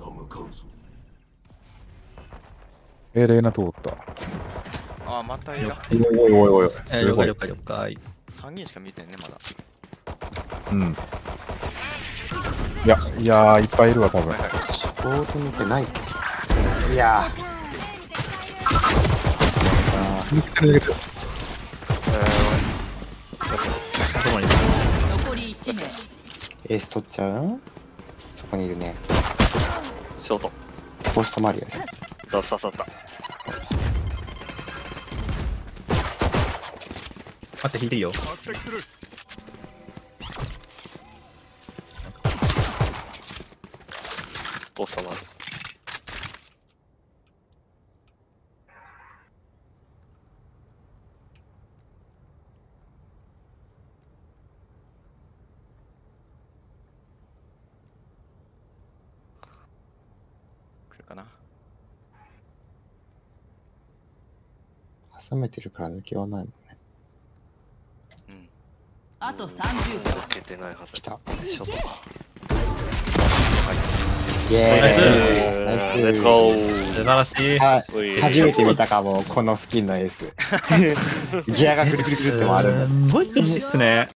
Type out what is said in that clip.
レーナ通った。 ああ、またエラ。 おいおいおいおい。 了解了解了解。 3人しか見てんね、まだ。 うん。いやいっぱいいるわ、多分。 はいはい。 ボード見てない。いや抜けてる抜けてる。 残り1名。 エース取っちゃう？そこにいるね。 ショート。 ポストマリアじゃん。 刺さった。 待って引いていいよ。 ポストもある。 来るかな。 挟めてるから抜けはないもんね。 うん。 あと30秒。 抜けてないはず。 来た。 ショートか。 イエーイ。ナイス。 レッツゴー。 素晴らしい。 はい。初めて見たかも、このスキンのエース。ギアがくるくるくるって回るんだ。 すごい厳しいっすね。